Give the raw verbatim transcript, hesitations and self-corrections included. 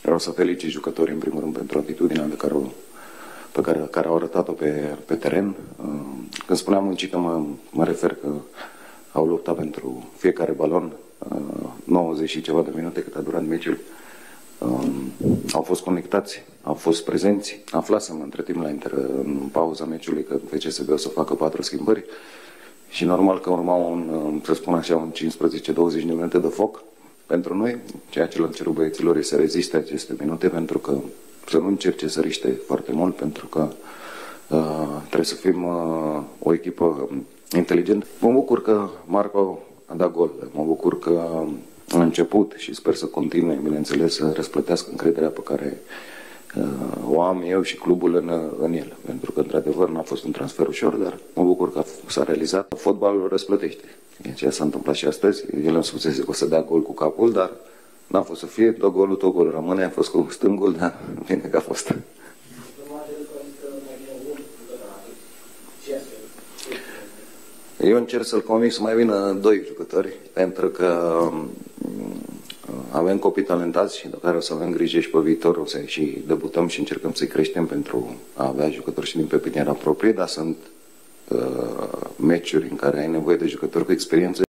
Vreau să felicit jucătorii, în primul rând, pentru atitudinea de care, pe care, care au arătat-o pe, pe teren. Când spuneam muncită, mă, mă refer că au luptat pentru fiecare balon, nouăzeci și ceva de minute cât a durat meciul. Au fost conectați, au fost prezenți. Aflasem între timp la inter, în pauza meciului că F C S B o să facă patru schimbări și normal că urma un, să spun așa, un cincisprezece douăzeci de minute de foc pentru noi. Ceea ce le-am cerut băieților e să reziste aceste minute, pentru că să nu încerce să riște foarte mult, pentru că uh, trebuie să fim uh, o echipă inteligentă. Mă bucur că Marco a dat gol, mă bucur că a început și sper să continue, bineînțeles, să răsplătească încrederea pe care uh, o am eu și clubul în, în el. Pentru că, într-adevăr, n-a fost un transfer ușor, dar mă bucur că s-a realizat. Fotbalul răsplătește. Ceea s-a întâmplat și astăzi. El îmi spusese că o să dea gol cu capul, dar n-a fost să fie. Tot golul, tot golul rămâne. A fost cu stângul, dar bine că a fost. Eu încerc să-l convins să mai vină doi jucători, pentru că avem copii talentați și de care o să avem grijă și pe viitor, o să și debutăm și încercăm să-i creștem pentru a avea jucători și din pepiniera proprie, dar sunt uh, meciuri în care ai nevoie de jucători cu experiență.